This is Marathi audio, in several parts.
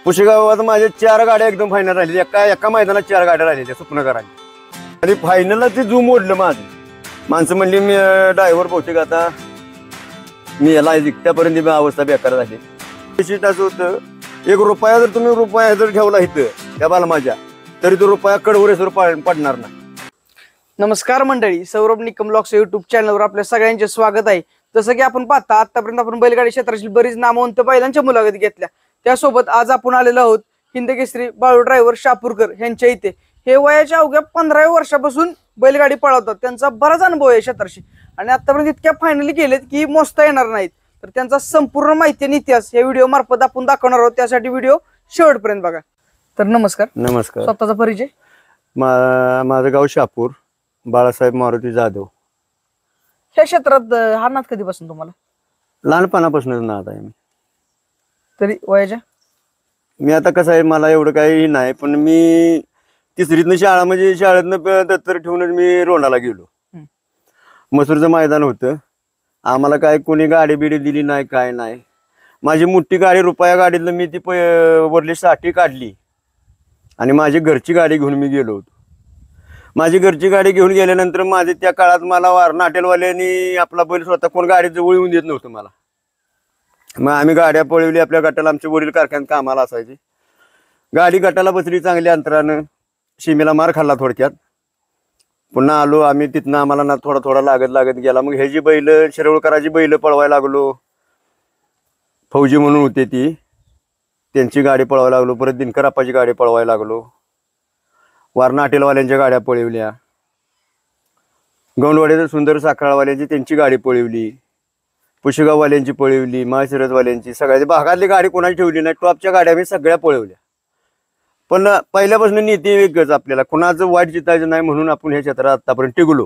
पुशेगावात माझे 4 गाड्या एकदम फायनल राहिली. एका मैदानात 4 गाड्या राहिल्या स्वप्नकरांनी. आणि फायनलला ते झूम ओढलं माझं. माणसं म्हणली मी ड्रायव्हर बहुतेक आता मी याला जिंकत्यापर्यंत मी अवस्था बेकार झाली. असं होतं, 1 रुपया जर तुम्ही रुपया जर ठेवला इथं त्या बालमाच्या तरी तो रुपया कडवरेसवर पडणार नाही. नमस्कार मंडळी, सौरभ निकम ब्लॉग्स युट्यूब चॅनलवर आपल्या सगळ्यांचे स्वागत आहे. जसं की आपण पाहता आतापर्यंत आपण बैलगाडी क्षेत्रातील बरीच नामवंत बैलांच्या मुलाखती घेतल्या. त्यासोबत आज आपण आलेलो आहोत हिंदकेसरी बाळू ड्रायव्हर शापूरकर यांच्या इथे. हे वयाच्या अवघ्या 15व्या वर्षापासून बैलगाडी पळवतात. त्यांचा बराच अनुभव आहे क्षेत्राशी आणि आतापर्यंत इतक्या फायनली केलेत की मोजता येणार नाहीत. तर त्यांचा संपूर्ण माहिती आणि इतिहास या व्हिडिओ मार्फत आपण दाखवणार आहोत. त्यासाठी व्हिडिओ शेवटपर्यंत बघा. तर नमस्कार. नमस्कार. स्वतःचा परिचय. माझं गाव शापूर, बाळासाहेब मारुती जाधव. ह्या क्षेत्रात हा नाद कधीपासून तुम्हाला? लहानपणापासूनच नाद आहे. तरी वयाच्या मी आता कसं आहे, मला एवढं काही नाही, पण मी 3रीतनं शाळा म्हणजे शाळेतनं दत्तर ठेवूनच मी रोंडाला गेलो. मसूरचं मैदान होतं. आम्हाला काय कोणी गाडी बिडी दिली नाही, काय नाही. माझी मोठी गाडी रुपया गाडीतलं मी ती वरली 60 काढली आणि माझी घरची गाडी घेऊन मी गेलो होतो. माझी घरची गाडी घेऊन गेल्यानंतर माझे त्या काळात मला वारणा हॉटेलवाल्यांनी आपला बैल स्वतः कोण गाडी जवळ येऊन देत नव्हतं मला. मग आम्ही गाड्या पळवली आपल्या गटाला. आमचे वडील कारखान्यात कामाला असायचे. गाडी गटाला बसली चांगल्या अंतरानं. सीमेला मार खाल्ला थोडक्यात. पुन्हा आलो आम्ही तिथनं. आम्हाला ना थोडा थोडा लागत गेला. मग ह्याची बैल शिरवळकराची बैल पळवायला लागलो. फौजी म्हणून होते ती, त्यांची गाडी पळवायला लागलो. परत दिनकर आप्पाची गाडी पळवायला लागलो. वारणा हॉटेलवाल्यांच्या गाड्या पळवल्या. गौंडवाड्याचं सुंदर साखळवाल्यांची त्यांची गाडी पळवली. पुशेगाववाल्यांची पळवली. माळशिरसवाल्यांची, सगळ्या भागातली गाडी कोणाची ठेवली नाही. टॉपच्या गाड्या मी सगळ्या पळवल्या. पण पहिल्यापासून नीती वेगळंच, आपल्याला कोणाचं वाईट जितायचं नाही म्हणून आपण ह्या क्षेत्रात आतापर्यंत टिकलो.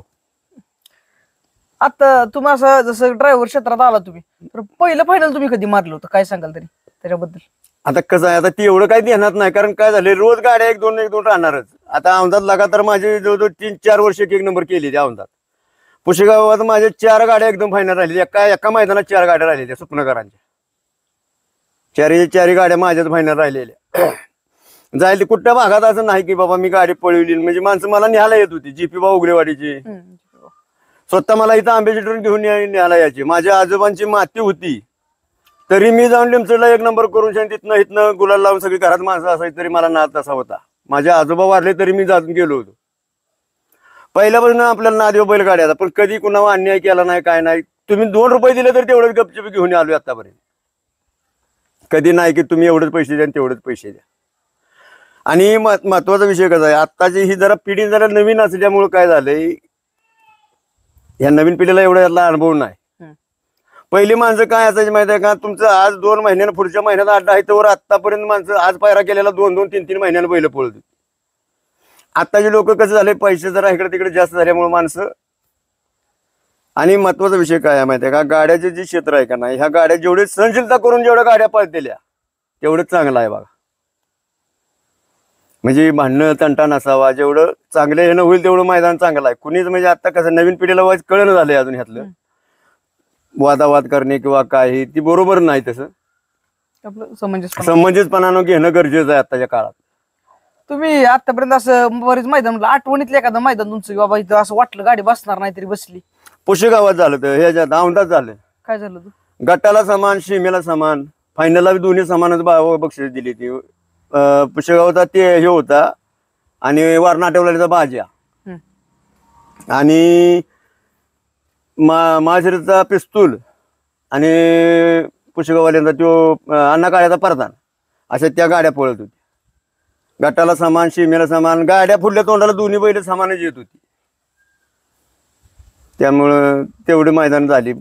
आता तुम्ही असं जसं ड्रायव्हर क्षेत्रात आला तुम्ही, तर पहिलं फायनल तुम्ही कधी मारलं होतं, काय सांगाल तरी त्याच्याबद्दल? आता कसं आहे, आता ती एवढं काही ध्यानात नाही, कारण काय झाले रोज गाड्या एक दोन राहणारच. आता औंधात लगातार माझे जवळजवळ 3-4 वर्ष एक नंबर केली त्या औंधात. पुशेगावात माझे 4 गाड्या एकदम फायनल राहिली. एका मैदानात 4 गाड्या राहिलेल्या स्वप्नकरांच्या. 4 गाड्या माझ्याच फायनल राहिलेल्या. जायला कुठल्या भागात असं नाही की बाबा मी गाडी पळवली, म्हणजे माणसं मला न्यायला येत होती. जीपी बा उगलेवाडीची स्वतः मला इथं आंबेसिडर घेऊन न्यायला यायचे. माझ्या आजोबांची माती होती तरी मी जाऊन लिमचडला 1 नंबर करून तिथनं इथनं गुलाल लावून सगळी घरात माणसं असायची तरी मला नाद तसा होता. माझे आजोबा वारले तरी मी जाऊन गेलो होतो. पहिल्यापासून आपल्याला नादेव बैलगाड्याचा, पण कधी कुणावर अन्याय केला नाही, काय नाही. तुम्ही 2 रुपये दिले तर तेवढंच गपचूप घेऊन आलो आतापर्यंत. कधी नाही की तुम्ही एवढेच पैसे द्या तेवढेच पैसे द्या. आणि महत्वाचा विषय कसा आहे, आत्ताची ही जरा पिढी जरा नवीन असल्यामुळे काय झालंय, ह्या नवीन पिढीला एवढा यातला अनुभव नाही. पहिली माणसं काय असायची माहिती आहे का, तुमचं आज 2 महिन्यानं पुढच्या महिन्यात अड्डा आहे तर आतापर्यंत माणसं आज पायरा केलेला 2-2, 3-3 महिन्यानं बैल पळत. आत्ताचे लोक कसं झाले, पैसे जरा इकडे तिकडे जास्त झाल्यामुळे माणसं. आणि महत्वाचा विषय काय आहे माहिती आहे का, गाड्याचे जे क्षेत्र आहे का नाही, ह्या गाड्या जेवढे सहनशीलता करून जेवढ्या गाड्या पळतेल्या तेवढंच चांगलं आहे बघा. म्हणजे भांडणं तंटा नसावा, जेवढं चांगलं हे होईल तेवढं मैदान चांगलं आहे. कुणीच म्हणजे आता कसं नवीन पिढीला वाईज कळणं झालंय अजून ह्यातलं वादावाद करणे किंवा काही ती बरोबर नाही. तसं आपलं समंजसपणानं घेणं गरजेचं आहे आताच्या काळात. तुम्ही आतापर्यंत असं बरीच मैदान, आठवणीतलं एखादं मैदान तुमचं बाबा इथं असं वाटलं गाडी बसणार नाही तरी बसली? पुशेगावात झालं, तर ह्याच्यात औंधात झालं. काय झालं? तू गटाला समान, सीमेला समान, फायनलला दोन्ही समानच बक्षीस दिली ती. पुशेगावचा ते हे होता आणि वारणा हॉटेलवाल्याचा बाज्या आणि माळशिरसचा पिस्तूल आणि पुशेगाववाल्यांचा तो अण्णा काळ्याचा परदान, अशा त्या गाड्या पळत होती. गटाला समान, सीमेला समान, गाड्या फुडल्या तोंडाला दोन्ही बैल समानच येत होती. त्यामुळं तेवढी मैदान झाली.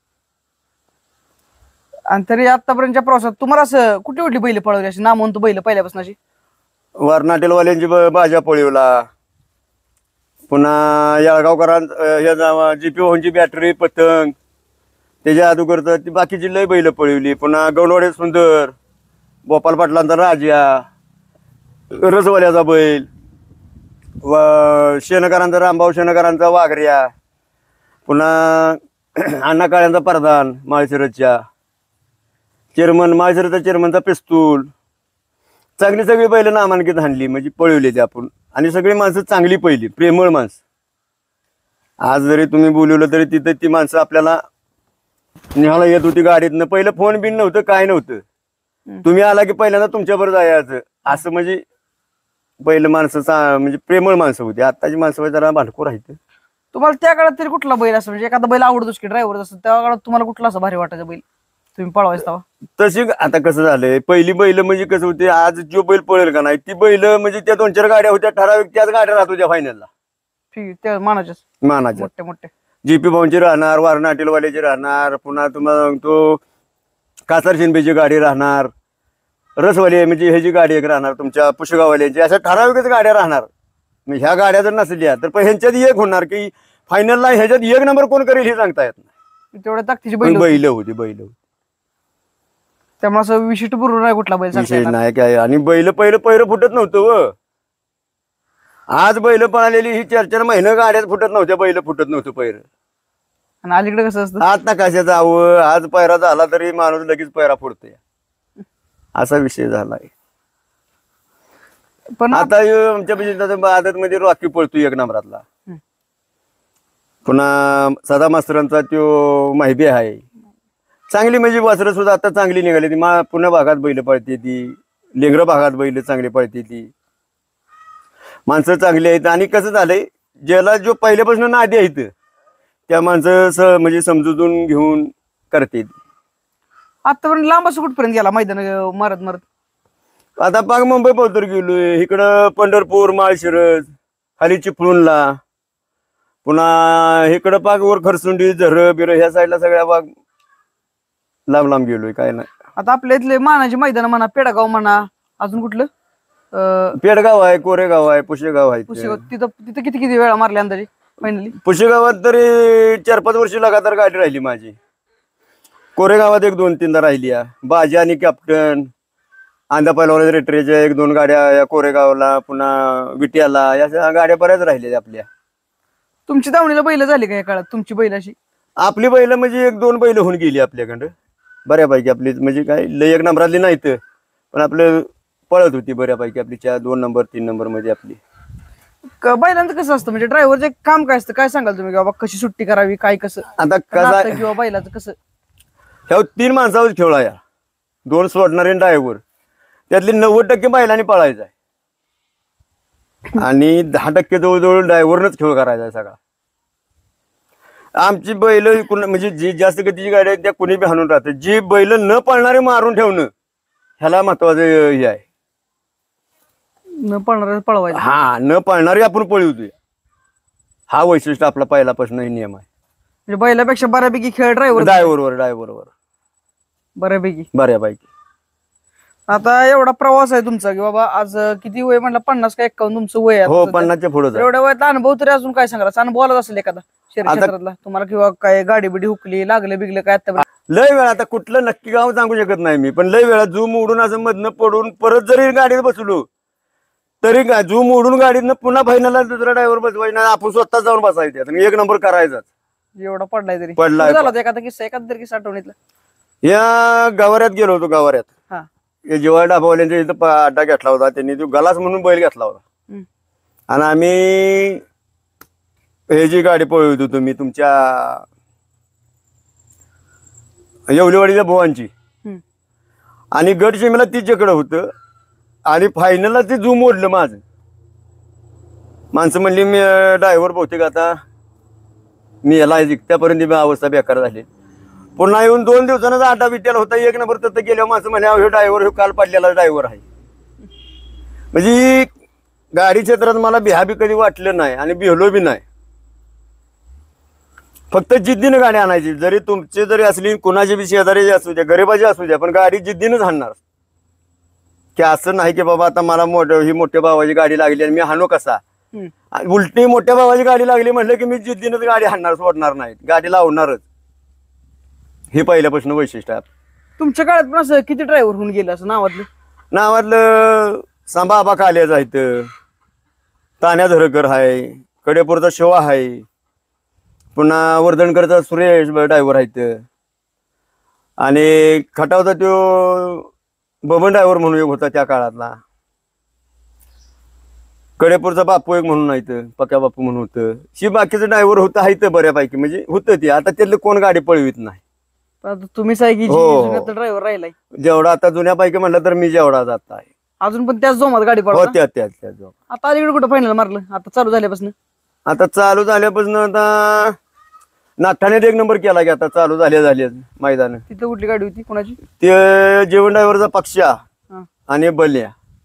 आणि तरी आतापर्यंतच्या प्रवासात तुम्हाला असं कुठली बैल पळवली अशी नामवंत बैल पहिल्यापासून अशी? वारणा हॉटेलवाल्यांची बाजा पळवला. पुन्हा येळगावकरांचा जीपी होऊनची बॅटरी, पतंग, त्याच्या अगोदर ती बाकीची लय बैल पळवली. पुन्हा गौंडवाडे सुंदर, गोपाल पाटलांचा राजा, रसवाल्याचा बैल, शेणकरांचा रामभाऊ शेणकरांचा वाघऱ्या, पुन्हा अण्णा काळ्यांचा परदान, माळशिरसच्या चेअरमन, माळशिरसचा चेअरमनचा पिस्तूल, चांगली सगळी बैल नामांकित हाणली म्हणजे पळवली आपण आणि सगळी माणसं चांगली पहिली प्रेमळ माणसं. आज जरी तुम्ही बोलवलं तरी तिथे ती माणसं आपल्याला निघाला येत होती गाडीतनं. पहिलं फोन बिन नव्हतं काय नव्हतं. तुम्ही आला की पहिल्यांदा तुमच्याबरोबर जायचं असं म्हणजे पहिलं माणसं म्हणजे प्रेमळ माणसं होती. आताची माणसं जरा भांडखोर आहेत. तुम्हाला त्या काळात तरी कुठला बैल असं म्हणजे एखादा बैल आवडतोच की ड्रायव्हर असं त्या काळात तुम्हाला कुठला असं भारी वाटायचा बैल तुम्ही पळवायचा तेव्हा? तशी आता कसं झालंय पहिली बैल म्हणजे कसं होते आज जो बैल पळेल का नाही ती बैल म्हणजे त्या 2-4 गाड्या होत्या ठराविक त्याच गाड्या राहत होत्या फायनलला ठीक आहे त्या मानाच्याच मानाच्या. मोठे मोठे जीपी भाऊंची राहणार वारणा हॉटेलवाल्याची राहणार पुन्हा तुम्हाला तो कासार शिंदेची गाडी राहणार रसवाली म्हणजे ह्याची गाडी एक राहणार तुमच्या पुशेगाववाल्यांची अशा ठराविकच गाड्या राहणार. म्हणजे ह्या गाड्या जर नसल्या तर पण ह्यांच्यात एक होणार की फायनलला ह्याच्यात 1 नंबर कोण करेल हे सांगता येत नाही. तेवढ्या ताकदीची पण बैल होती. बैल होती त्यामुळे असं विशिष्ट पूर्ण नाही कुठला बैल सांगता विषय येणार. नाही काय. आणि बैल पहिलं फुटत नव्हतं व आज बैल पळालेली ही 4-4 महिने गाड्यात फुटत नव्हत्या. बैल फुटत नव्हतं पहिलं. आणि अलीकडे कसं असतं आता कशाचं आवं आज पैरा झाला तरी माणूस लगेच पैरा फोडतोय असा विषय झालाय. पण आता आमच्या म्हणजे आदत मध्ये रॉकी पळतोय 1 नंबरातला. पुन्हा सदा मास्तरांचा तो माहिती आहे चांगली म्हणजे वासरं सुद्धा आता चांगली निघाली ती. पुण्या भागात बैल पळते ती लेंगर भागात बैल चांगली पळते ती माणसं चांगली आहेत. आणि कसं झालंय ज्याला जो पहिल्यापासून नादी आहेत त्या माणसं म्हणजे समजून घेऊन करते. आतापर्यंत लांब असं कुठपर्यंत गेला मैदान मारत मारत? आता पाक मुंबई पवतर गेलोय इकडं पंढरपूर माळशिरस खाली चिपळूणला पुन्हा इकडं पाक वर खरसुंडी झर बिर ह्या साईडला सगळ्या बाग लांब लांब गेलोय काय नाही. आता आपल्या इथले मानाचे मैदान म्हणा पेडगाव म्हणा अजून कुठलं पेडगाव आहे कोरेगाव आहे पुशेगाव आहे. पुसेगाव तिथं तिथं किती किती वेळा मारले अंदाजे फायनली? पुशेगावात तरी 4-5 वर्ष लगातार गाडी राहिली माझी. कोरेगावात 1-2-3दा राहिली. बाजी आणि कॅप्टन आंधा पहिलवान रेटरेच्या 1-2 गाड्या या कोरेगावला पुन्हा विट्याला या गाड्या बऱ्याच राहिल्या आपल्या. तुमची दावणीला बैल झाली का या काळात तुमची बैल अशी? आपली बैल म्हणजे 1-2 बैल होऊन गेली आपल्याकडं बऱ्यापैकी. आपली म्हणजे काय लय 1 नंबरातली नाहीत पण आपलं पळत होती बऱ्यापैकी आपली 2 नंबर 3 नंबर मध्ये आपली. बैलांचं कसं असतं म्हणजे ड्रायव्हरचं काम काय असतं काय सांगाल तुम्ही बाबा कशी सुट्टी करावी काय कसं आता कसं नातं किंवा बैलाचं कसं? ह्या 3 माणसावर खेळ आहे 2 सोडणारे ड्रायव्हर त्यातली 90% बैलांनी पळायचा आहे आणि 10% जवळजवळ ड्रायव्हरनच खेळ करायचा आहे सगळा. आमची बैल म्हणजे जी जास्त गतीची गाडी आहे त्या कुणी बी हाणून राहते. जी बैल न पळणारे मारून ठेवणं ह्याला महत्वाचं हे आहे. न पळणार पळवायचं हा न पळणारे आपण पळवतोय हा वैशिष्ट्य आपला पहिल्यापासून नियम आहे. म्हणजे बैलापेक्षा बऱ्यापैकी खेळ ड्रायव्हरवर बऱ्यापैकी. आता एवढा प्रवास आहे तुमचा की बाबा आज किती वय म्हटलं 50 का 51 तुमचं वय आहे हो आता सध्या. 50च्या पुढे एवढ्या वयात अनुभव तरी अजून काय सांगाल? अनुभव आला असेल एखादा शहरी आता- क्षेत्रातला तुम्हाला किंवा काय गाडी बिडी हुकली लागलं बिगलं काय आता? लय वेळा आता कुठलं नक्की गाव सांगू शकत नाही मी पण लय वेळा जूम उडून असं मधनं पडून परत जरी गाडीत बसलो तरी जूम उडून गाडीतनं पुन्हा फायनलला दुसरा ड्रायव्हर बसवायचा नाही आपण स्वतः जाऊन बसायचं आणि 1 नंबर करायचाच. एवढा पडलाय तरी पडलाय. कुठं झाला होता एखादा किस्सा एखादा तरी किस्सा आठवणीतला? या गावाऱ्यात गेलो होतो गावाऱ्यात हा जेव्हा डाबावाल्यांच्या इथं अड्डा घेतला होता त्यांनी तो गलास म्हणून बैल घेतला होता हम्म. आणि आम्ही हे जी गाडी पळवत होतो मी तुमच्या येवलेवाडीच्या भुवांची हम्म. आणि गट शिमेला तिच्याकडे होतं आणि फायनलला ते झूम ओढलं माझं. माणसं म्हणली मी ड्रायव्हर बहुतेक आता मी याला जिंकत्यापर्यंत मी अवस्था बेकार झाली. पुन्हा येऊन 2 दिवसांचा अड्डा विट्याला होता 1 नंबर तर गेल्यावर माणसं म्हणे हे ड्रायव्हर काल पडलेला ड्रायव्हर आहे. म्हणजे गाडी क्षेत्रात मला बिहाबी कधी वाटलं नाही आणि बिहलो बी नाही. फक्त जिद्दीनं गाडी आणायची जरी तुमची जरी असली कुणाची बी शेजारी असू द्या गरीबाची असू द्या पण गाडी जिद्दीनच हाणणार की असं नाही की बाबा आता मला ही मोठ्या भावाची गाडी लागली आणि मी हाणू कसा. उलटी मोठ्या भावाची गाडी लागली म्हटलं की मी जिद्दीनच गाडी हाणणार सोडणार नाही गाडी लावणारच. हे पहिल्यापासून वैशिष्ट्य आहे. तुमच्या काळात पण असं किती ड्रायव्हर होऊन गेलं असं नावातलं सांबा आबा काल्याचं आहेत तान्या धरकर आहे कडेपूरचा शिवा आहे पुन्हा वर्धनकरचा सुरेश ड्रायव्हर आहेत आणि खटावचा तो बबन ड्रायव्हर म्हणून एक होता त्या काळातला कडेपूरचा बापू एक म्हणून नाही पक्या बापू म्हणून होतं. शी बाकीचं ड्रायव्हर होतं आहे बऱ्यापैकी, म्हणजे होतं ते. आता त्यातलं कोण गाडी पळवित नाही. आता तुम्ही सायकी हो. ड्रायव्हर राहिलाय. जेवढा आता जुन्यापैकी म्हणलं तर मी जेवढा जात आहे. अजून पण त्याच जोमात गाडी हो पळवता. त्याच आता अलीकडे कुठं फायनल मारलं आता चालू झाल्यापासून? आता चालू झाल्यापासून आता नागठाण्यात 1 नंबर केला की आता चालू झाले मैदान. तिथं कुठली गाडी होती कोणाची? ते जेवण ड्रायव्हरचा पक्षा हा. आणि बल्या.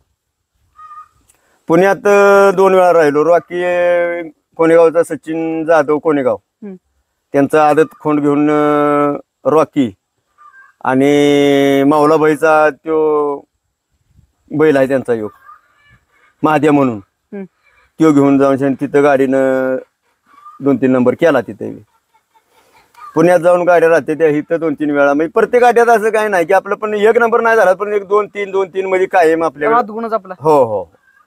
पुण्यात 2 वेळा राहिलो. रॉकी कोणेगावचा सचिन जाधव कोणेगाव, त्यांचा आदत खोंड घेऊन रॉकी आणि मावलाबाईचा तो बैल आहे त्यांचा योग महाद्या म्हणून, तो घेऊन जाऊन तिथं गाडीनं 2-3 नंबर केला. तिथे पुण्यात जाऊन गाड्या राहते त्या इथं 2-3 वेळा. म्हणजे प्रत्येक गाड्यात असं काही नाही की आपलं पण 1 नंबर नाही झाला, पण 1-2-3 मध्ये कायम आपल्याला गुणच आपला. हो हो.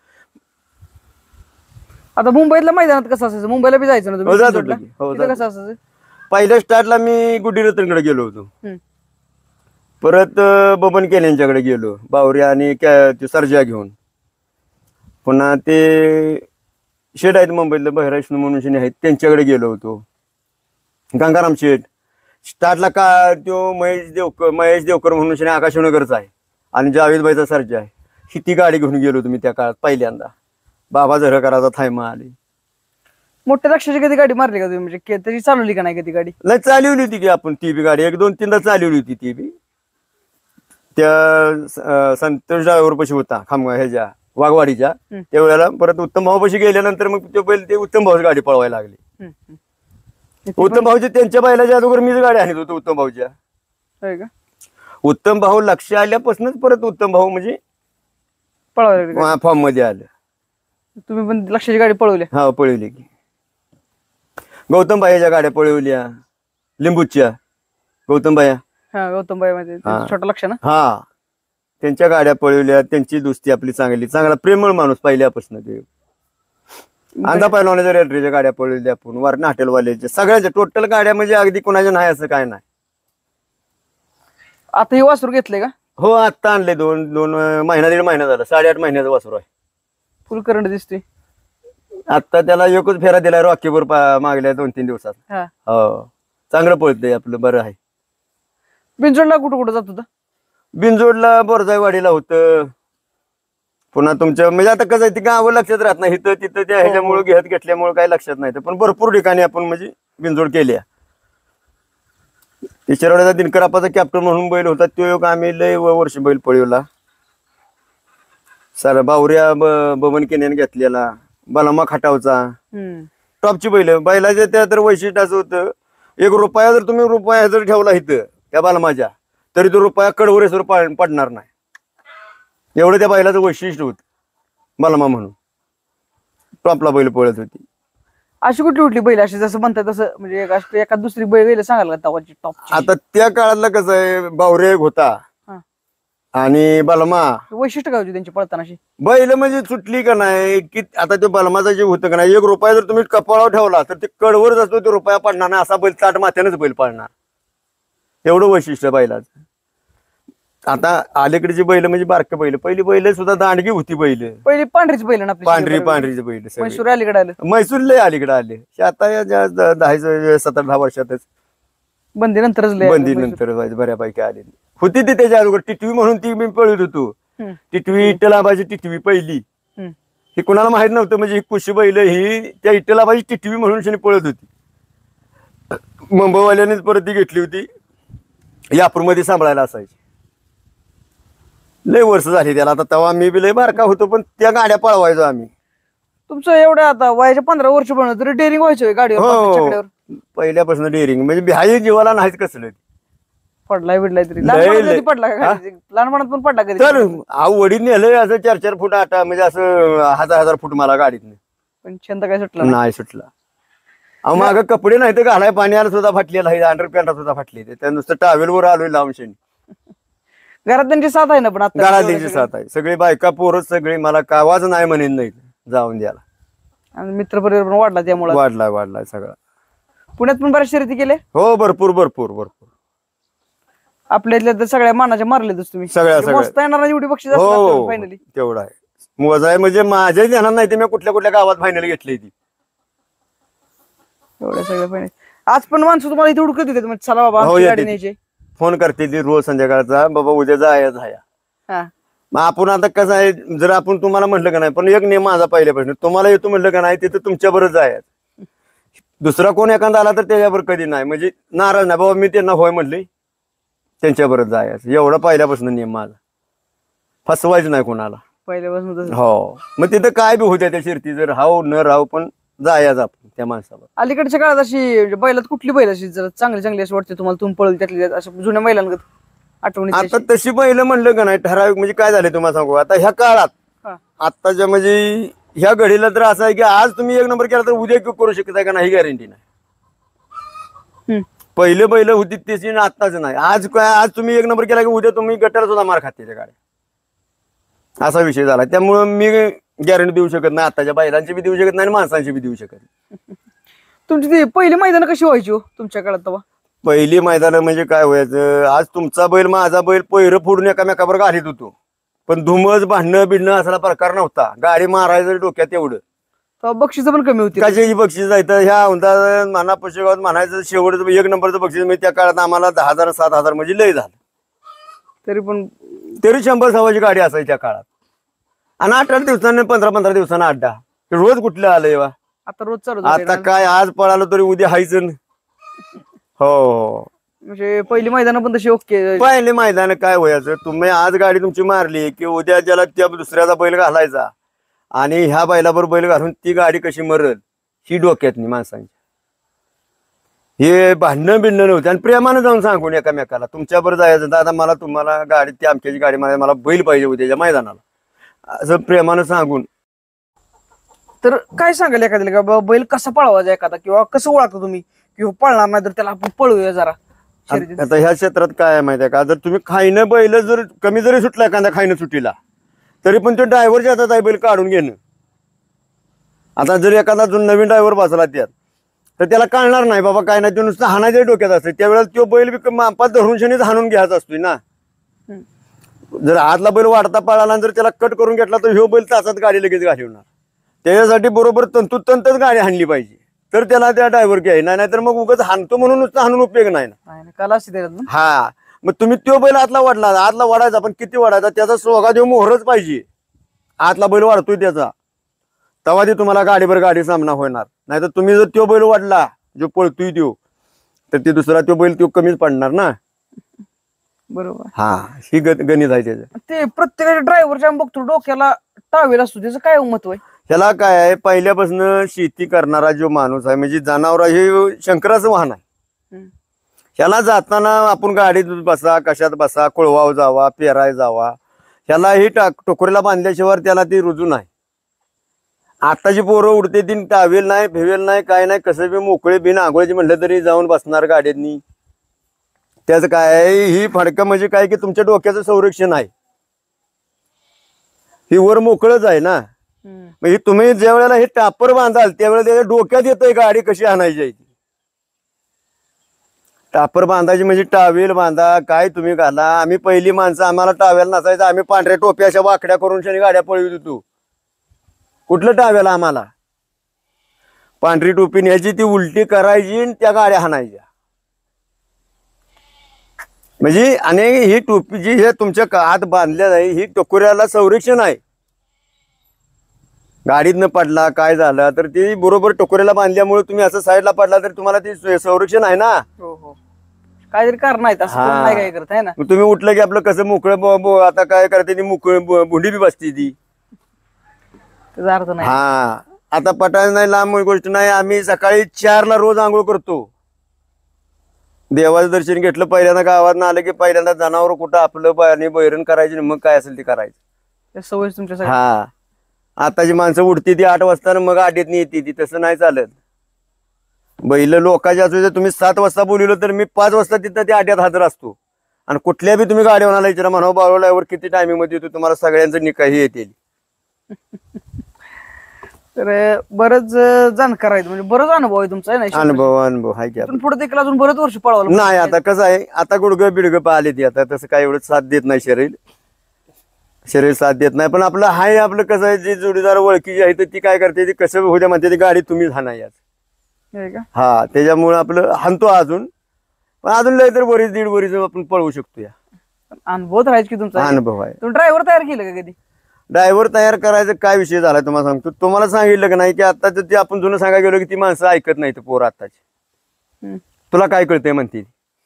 आता मुंबईतल्या मैदानात कसं असायचं? मुंबईला बी जायचं ना तुम्ही? जात होतो तिथं की. हो, जात कसं असायचं? पहिल्या स्टार्टला मी गुड्डी रतनकडे गेलो होतो. परत बबन केल्यांच्याकडे गेलो बावरी आणि ते सर्जा घेऊन. पुन्हा ते शेठ आहेत मुंबईतले बहिराष्ण म्हणून शेठ आहेत, त्यांच्याकडे गेलो होतो. गंगाराम शेठ स्टार्टला का तो महेश देवकर म्हणून शेठ आकाशनगरचा आहे आणि जावेदबाईचा सर्जा आहे. ही ती गाडी घेऊन गेलो होतो मी त्या काळात पहिल्यांदा. बाबा झरकराचा थायमा आले. मोठ्या लक्षाची कधी गाडी मारली का तुम्ही? म्हणजे तरी चालवली का नाही कधी गाडी? नाही चालवली होती की आपण ती बी गाडी 1-2-3दा चालवली होती ती बी. त्या संतोष ड्रायव्हर पशी होता ह्याच्या वाघवाडीच्या त्यावेळेला. परत उत्तम भाऊ पशी गेल्यानंतर मग ते बैल ते उत्तम भाऊची गाडी पळवायला लागली. उत्तम भाऊची त्यांच्या बैलाच्या अगोदर मीच गाडी आणत होतो उत्तम भाऊच्या. उत्तम भाऊ लक्ष आल्यापासूनच परत उत्तम भाऊ म्हणजे पळवायला फॉर्म मध्ये आलं. तुम्ही पण लक्षाची गाडी पळवली? हा पळवली की. गौतम भाईच्या गाड्या पळवल्या लिंबूच्या. गौतम भाई मध्ये छोटा लक्ष ना. हा त्यांच्या गाड्या पळवल्या. त्यांची दोस्ती आपली चांगला प्रेमळ माणूस पहिल्यापासून. ते अंधा पहिलवानाच्या रेल्वेच्या गाड्या पळवल्या आपण. वारणा हॉटेलवाल्याच्या सगळ्याच्या टोटल गाड्या म्हणजे अगदी कोणाच्या नाही असं काय नाही. आता हे वासरू घेतले का? हो आता आणले 2 महिना 1.5 महिना झाला. 8.5 महिन्याचा वासरू आहे. फुल करंट दिसते. आता त्याला एकच फेरा दिलाय रॉकीवर मागल्या 2-3 दिवसात. हो चांगलं पळतंय आपलं. बरं आहे. बिनजोडला कुठं जात होता? बिनजोडला बोरजाईवाडीला होतं. पुन्हा तुमच्या म्हणजे आता कसं आहे ती गावं लक्षात राहत नाही. इथं तिथं त्या ह्याच्यामुळे घेतल्यामुळे काही लक्षात नाही. पण भरपूर ठिकाणी आपण म्हणजे बिनजोड केल्या. शिरवड्याचा दिनकरापाचा कॅप्टन म्हणून बैल होता तो एक आम्ही लय वर्ष बैल पळवला. सर बावऱ्या बबन केण्याने घेतलेला. बलमा खटावचा टॉपची बैलाच्या त्या तर वैशिष्ट्य असं होतं. 1 रुपया जर तुम्ही रुपया जर ठेवला इथं त्या बलमाच्या तरी तो रुपया कडवरेसवर पडणार नाही. एवढं त्या बैलाचं वैशिष्ट्य होत. बलमा म्हणून टॉपला बैल पळत होती. अशी कुठली बैल अशी जसं म्हणतात तसं म्हणजे एका दुसरी बैल गेले सांगाल का तवाची टॉप? आता त्या काळातला कसं आहे बावरे एक होता आणि बलमा. वैशिष्ट्य काय होती त्यांची पळतानाशी? बैल म्हणजे सुटली का नाही की आता ते बलमाचं जे होतं का नाही 1 रुपया जर तुम्ही कपाळावर ठेवला तर ते कडवरच असतो. ते रुपया पडणार नाही. असा बैल ताट माथ्यानेच बैल पडणार. एवढं वैशिष्ट्य बैलाचं. आता अलीकडची बैल म्हणजे बारके बैल. पहिली बैल सुद्धा दांडगी होती. बैल पहिली पांढरीच बैल ना. पांढरीची बैल. म्हैसूर अलीकडे आलं. म्हैसूर लय अलीकडे आले. आता या 17-10 वर्षातच बंदी नंतरच बंदी नंतर बऱ्यापैकी आले होती. ती त्याच्या अगोदर टिटवी म्हणून ती मी पळत होतो. टिटवी इटलाबाची टिटवी पहिली. ही कुणाला माहित नव्हतं म्हणजे ही कुशी बैल ही त्या इटलाबाची टिटवी म्हणून पळत होती. मुंबईवाल्यानेच परत ती घेतली होती. यापूरमध्ये सांभाळायला असायची. लय वर्ष झाली त्याला. आता तेव्हा मी बी लय बारका होतो पण त्या गाड्या पळवायचो आम्ही. तुमचं एवढं आता वयाच्या 15 वर्ष बनवलं तरी डेअरिंग व्हायचं गाडीवर? पहिल्यापासून डेअरिंग म्हणजे बिहाई जीवाला नाहीच कसलं. पडलाय बिडलाय तरी लहानपणात पडला का? लहानपणात पण पडला कधी? तर वडील नेलं असं 4-4 फूट आटा म्हणजे असं 1000 फूट मला गाडीतनं. पण छंद काय सुटला नाही सुटला. अहो मागं कपडे नाही तर घालाय पाण्याला सुद्धा फाटलेला आहे. अंडरपॅन्ट सुद्धा फाटली. त्या नुसतं टावेलवर आलोय लावून शेणी. घरात त्यांची साथ आहे ना? पण आता घरात त्यांची साथ आहे. सगळी बायका पोरच सगळी मला कावाच नाही म्हणेन नाही जाऊन द्यायला. आणि मित्र परिवार पण वाढला त्यामुळे? वाढलाय सगळा. पुण्यात पण बऱ्याच शर्यती केले? हो भरपूर. आपल्या इथल्या तर सगळ्या मानाच्या मारलेतच तुम्ही. सगळ्या मस्त येणार एवढी बक्षीस फायनली तेवढा आहे. मोजाय म्हणजे माझ्या ध्यानात नाही ते मी कुठल्या कुठल्या गावात फायनल घेतली ती. एवढ्या सगळ्या पण आज पण माणसं तुम्हाला इथे हुडकत येतात म्हणजे चला बाबा हो, आमची येते गाडी ती. न्यायची. फोन करते ती रोज संध्याकाळचा, बाबा उद्या जायचं आहे. हा मग आपण आता कसं आहे, जर आपण तुम्हाला म्हटलं का नाही, पण एक नियम माझा पहिल्यापासून, तुम्हाला येतो म्हटलं का नाही तिथं तुमच्या बरोबर जायचं. दुसरा कोण एखादा आला तर त्याच्याबरोबर कधी नाही, म्हणजे नाराज नाही बाबा, मी त्यांना होय म्हटले त्यांच्या बरोबर जायचं. एवढा पहिल्यापासून नियम माझा, फसवायचं नाही कोणाला. पहिल्यापासून तसं. हो, मग तिथं काय बी होत्या त्या शिर्ती, जर हाव न राहू पण जायचं आपण त्या माणसाला. अलीकडच्या काळात अशी म्हणजे बैलात कुठली बैल अशी जरा चांगली चांगली अशी वाटते तुम्हाला, तुम्ही पळल त्यातली असं जुन्या बैलांगत आठवणीत आता अशी? तशी पहिलं म्हणलं का नाही ठराविक, म्हणजे काय झालं तुम्हाला सांगू, आता ह्या काळात हा. आत्ताच्या म्हणजे ह्या घडीला तर असं आहे की आज तुम्ही एक नंबर केला तर उद्या करू शकताय का नाही गॅरंटी नाही. हम्म. पहिले बैल होती त्याची ना आत्ताच नाही. आज काय, आज तुम्ही एक नंबर केला की उद्या तुम्ही गटाला सुद्धा मार खाते त्या गाड्या, असा विषय झाला. त्यामुळं मी गॅरंटी देऊ शकत नाही, आत्ताच्या बैलांची बी देऊ शकत नाही आणि माणसांची बी देऊ शकत नाही. तुमची ती पहिली मैदान कशी व्हायची हो तुमच्या काळात तेव्हा? पहिली मैदान म्हणजे काय व्हायचं, आज तुमचा बैल माझा बैल पहिरं फोडून एकामेकावर घालीत होतो, पण धुमच भांडणं बिडणं असा प्रकार नव्हता. गाडी मारायचं डोक्यात एवढं. तेव्हा बक्षीस पण कमी होती. कशाची बक्षीस जायचं, ह्या औंधा म्हणा पुशेगावात म्हणायचं शेवटचं एक नंबरचं बक्षीस म्हणजे त्या काळात आम्हाला 10,000 7,000 म्हणजे लय झालं. तरी पण तरी 100 सव्वाची गाडी असायची त्या काळात. आणि 8-8 दिवसांनी 15-15 दिवसांना अड्डा. रोज कुठलं आलंय वा, आता रोज चालू आता काय आज पळालो तरी उद्या हायचं. हो, म्हणजे पहिली मैदान पण तशी ओके. पहिले मैदान काय व्हायचं, तुम्ही आज गाडी तुमची मारली की उद्या ज्याला त्या दुसऱ्याचा बैल घालायचा आणि ह्या बैलाबरोबर बैल घालून ती गाडी कशी मरल ही डोक्यात नाही माणसांची. हे भांडणं बिंडणं नव्हते आणि प्रेमानं जाऊन सांगून एकामेकाला तुमच्या बरोबर जायचं, दादा मला तुम्हाला गाडी ती आमच्याची गाडी मारायला, मला बैल पाहिजे उद्याच्या मैदानाला, असं प्रेमानं सांगून. तर काय सांगाल एखाद्याला का बाबा बैल कसा पळवायचा एखादा, किंवा कसं ओळखता तुम्ही किंवा पळणार नाही तर त्याला आपण पळवूया जरा शर्यतीत? आता ह्या क्षेत्रात काय आहे माहिती आहे का, जर तुम्ही खाईनं बैल जर कमी जरी सुटला एखाद्या खाईनं सुटीला तरी पण तो ड्रायव्हरच्या हातात आहे बैल काढून घेणं. आता जर एखादा जो नवीन ड्रायव्हर बसला त्यात तर त्याला कळणार नाही बाबा काय नाही, ते नुसतं हाणायच्या डोक्यात असतं. त्यावेळेला तो बैल बी मापात धरून शनीच हाणून घ्यायचा असतोय ना. जर आतला बैल वाढता पळाला जर त्याला कट करून घेतला तर ह्यो बैल तासात गाडी लगेच घालवणार. त्याच्यासाठी बरोबर तंतोतंतच गाडी हाणली पाहिजे तर त्याला त्या ड्रायव्हर घ्याय, नाही तर मग उगाच हाणतो म्हणून नुसतं हाणून उपयोग नाही ना. काल असते त्याच्यात ना. हा, मग तुम्ही तो बैल आतला वाढायचा पण किती वाढायचा, त्याचा सोगा देऊ मोहरच पाहिजे. आतला बैल वाढतोय त्याचा, तेव्हा ते तुम्हाला गाडीवर गाडी सामना होणार. नाही तर तुम्ही जर तो बैल वाढला जो पळतोय तो, तर ते दुसरा तो बैल तो कमीच पडणार ना. बरोबर. हा, ही गणित आहे त्याचं. ते प्रत्येकाच्या ड्रायव्हरच्या बघतो डोक्याला टावेल असतो, त्याचं काय महत्व आहे? ह्याला काय आहे, पहिल्यापासून शेती करणारा जो माणूस आहे म्हणजे जनावर, हे शंकराचं वाहन आहे. ह्याला जाताना आपण गाडीत बसा, कशात बसा, कोळवाव जावा, पेराय जावा, ह्याला ही टोकरीला बांधल्याशिवाय त्याला ती रुजू नाही. आताची पोरं उडते ती टावेल नाही, भेवेल नाही, काय नाही, कसं बी मोकळे बिन आंघोळीची म्हटलं तरी जाऊन बसणार गाडीतनी. त्याचं काय आहे, ही फडकं म्हणजे काय की तुमच्या डोक्याचं संरक्षण आहे. ही वर मोकळच आहे ना. म्हणजे तुम्ही ज्या वेळेला हे टापर बांधाल त्यावेळेला त्याच्या डोक्यात येतोय गाडी कशी आणायची आहे. टापर बांधायची म्हणजे टावेल बांधा, काय तुम्ही घाला. आम्ही पहिली माणसं, आम्हाला टावेल नसायचं, आम्ही पांढऱ्या टोप्या अशा वाकड्या करून शनी गाड्या पळवित होतो. कुठलं टावेल आम्हाला, पांढरी टोपी न्यायची, ती उलटी करायची आणि त्या गाड्या हाणायच्या. म्हणजे आणि ही टोपी जी हे तुमच्या हात बांधल्या जाईल ही टकोऱ्याला संरक्षण आहे. गाडीत न पडला काय झालं तर ती बरोबर टकोऱ्याला बांधल्यामुळे तुम्ही असं साईडला पडला तर तुम्हाला ती संरक्षण आहे ना. हो हो, काहीतरी कारण आहेत असं कोण नाही काय करत आहे ना. तुम्ही उठलं की आपलं कसं मोकळं आता काय करते ती मोकळ भुंडी बी बसते ती. त्याचा अर्थ नाही. हा, आता पटायला नाही, लांब गोष्ट नाही. आम्ही सकाळी 4ला रोज आंघोळ करतो. देवाचं दर्शन घेतलं, पहिल्यांदा गावात आलं की पहिल्यांदा जनावर कुठं आपलं पाणी बैरण करायची, मग काय असेल ते करायचं. सवय तुमच्या. हा, आताची माणसं उठती ती 8 वाजता मग 8 येते ती, तसं नाही चालत. बैल लोकांच्या असू तुम्ही 7 वाजता बोलवलं तर मी 5 वाजता तिथं ते 8 हजर असतो. आणि कुठल्या बी तुम्ही गाडी होणार विचारा, म्हणा बाळवल्यावर किती टायमिंग मध्ये येतो, तुम्हाला सगळ्यांचं निकाही येतील. तर बरंच जाणकार आहे, म्हणजे बरंच अनुभव आहे तुमचा. अनुभव आहे की पुढे देखील अजून बरेच वर्ष पळवलं नाही. आता कसं आहे, आता गुडगं बिडगं पाहिले ती, आता तसं काय एवढं साथ देत नाही शरीर. शरीर साथ देत नाही. पण आपलं हाय, आपलं कसं आहे, जी जोडीदार ओळखी जी आहे तर ती काय करते, ती कसं होत्या म्हणते, ती गाडी तुम्हीच हाणा याच. आहे का? हा, त्याच्यामुळे आपलं हाणतो अजून, पण अजून लय तर बरीच 1.5 वरीच आपण पळवू शकतो. या अनुभव तर आहेच की तुमचा. अनुभव आहे. तुम्ही ड्रायव्हर तयार केलं का कधी? ड्रायव्हर तयार करायचा काय विषय झाला तुम्हाला सांगतो. तुम्हाला सांगितलं का नाही की आता ते आपण जुनं सांगायला गेलो की ती माणसं ऐकत नाही, पोर आताची. तुला काय कळतंय म्हणते.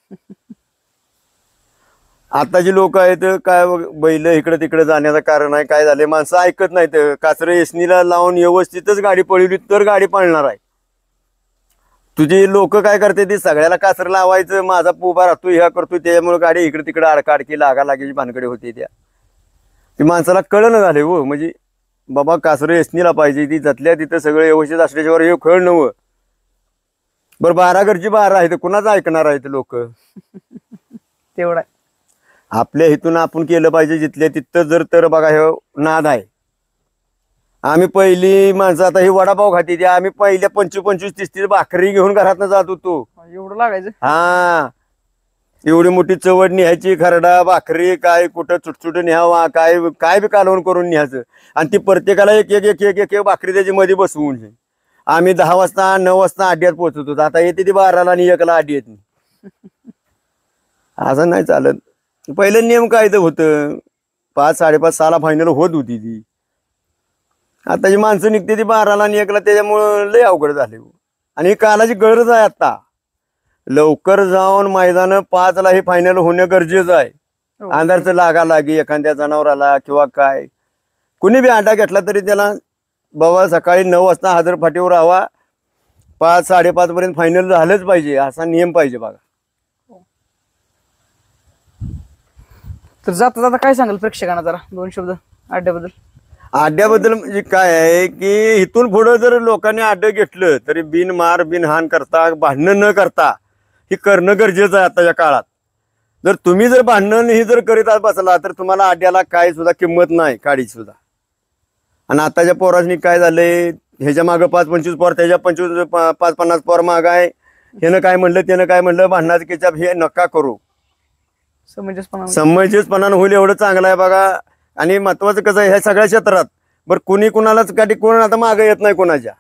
आताची लोक आहेत काय, बैल इकडे तिकडे जाण्याचं कारण आहे काय झाले, माणसं ऐकत नाहीत. कासरे एसनीला लावून व्यवस्थितच गाडी पळवली तर गाडी पळणार आहे. तुझी लोक काय करते, ती सगळ्याला कासर लावायचं, माझा उभा राहतो, ह्या करतोय, त्याच्यामुळे गाडी इकडे तिकडे अडकाडकी लागा लागायची भानगडी होती. ती माणसाला कळणं झाले हो, म्हणजे बाबा कासरं एसनीला पाहिजे, ती जातल्या तिथं सगळं व्यवस्थित असल्याशिवाय हे खेळ नव. बरं 12 घरची 12 आहे, कुणाचं ऐकणार आहेत लोक. तेवढा आपल्या इथून आपण केलं पाहिजे जिथल्या तिथं. जर तर बघा हे नाद आहे. आम्ही पहिली माणसं आता ही वडापाव खाती, ती आम्ही पहिल्या 25-25, 30-30 भाकरी घेऊन घरातनं जात होतो. एवढं लागायचं. हा, एवढी मोठी चवड न्यायची, खरडा भाकरी काय कुठं चुटचुट न्यावा, काय काय बी कालवण करून न्यायचं. आणि ती प्रत्येकाला एक एक एक एक एक भाकरी त्याची मध्ये बसवून. आम्ही 10 वाजता 9 वाजता अड्ड्यात पोहोचत होतो. आता येते ती 12ला आणि 1ला अड्डी येत नाही. असं नाही चालत. पहिलं नियम काय तर होतं, 5, 5:30, 6ला फायनल होत होती ती. आताची माणसं निघते ती 12ला आणि 1ला, त्याच्यामुळं लय अवघड झाले. आणि ही कालाची गरज आहे. आता लवकर जाऊन मैदान 5ला हे फायनल होणं गरजेचं आहे. अंधारचं लागा लागी एखाद्या जनावराला किंवा काय, कुणी बी अंडा घेतला तरी त्याला बाबा सकाळी 9 वाजता हजर फाटीवर राहावा, 5, 5:30 पर्यंत फायनल झालंच पाहिजे, असा नियम पाहिजे. बघा तर जाता जाता काय सांगाल प्रेक्षकांना, जरा 2 शब्द अड्ड्याबद्दल? अड्ड्याबद्दल म्हणजे काय आहे की इथून पुढे जर लोकांनी अड्डं घेतलं तरी बिन मार बिन हान करता, भांडणं न करता हे करणं गरजेचं आहे आताच्या काळात. जर तुम्ही जर भांडणं ही जर करीत बसला तर तुम्हाला अड्ड्याला काय सुद्धा किंमत नाही, काढी सुद्धा. आणि आताच्या पोरांनी काय झालंय, ह्याच्या मागं 5-25 पोर, त्याच्या 5-50 पोर माग आहे. ह्यानं काय म्हणलं त्यानं काय म्हणलं, भांडणाचं केचाप हे नका करू. समंजसपणानं होईल एवढं चांगलं आहे बघा. आणि महत्वाचं कसं आहे ह्या सगळ्या क्षेत्रात, बरं कुणी कुणालाच गाठी कोण आता मागे येत नाही कोणाच्या.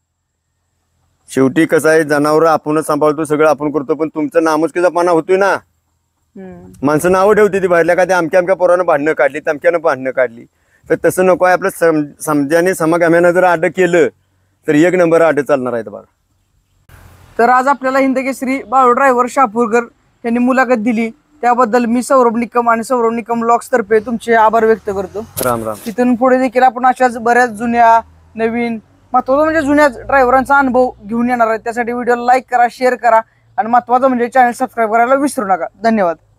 शेवटी कसं आहे, जनावर आपणच सांभाळतो, सगळं आपण करतो, पण तुमचं नामुष्कीचापणा होतोय ना. माणसं नावं ठेवते ती बाहेरल्या, का ते अमक्या पोरानं भांडणं काढली, तमक्यानं भांडणं काढली. तर तसं नको आहे. आपलं समजाने समागम्यानं जर अड्ड केलं तर 1 नंबर अड्ड चालणार आहे बघा. तर आज आपल्याला हिंदकेसरी बाळू ड्रायव्हर शापूरकर यांनी मुलाखत दिली, त्याबद्दल मी सौरभ निकम आणि सौरभ निकम ब्लॉग्स तर्फे तुमचे आभार व्यक्त करतो. राम राम. तिथून पुढे देखील आपण अशाच बऱ्याच जुन्या नवीन महत्वाचं म्हणजे जुन्या ड्रायव्हरांचा अनुभव घेऊन येणार आहे. त्यासाठी व्हिडिओला लाईक करा, शेअर करा आणि महत्वाचं म्हणजे चॅनल सबस्क्राईब करायला विसरू नका. धन्यवाद.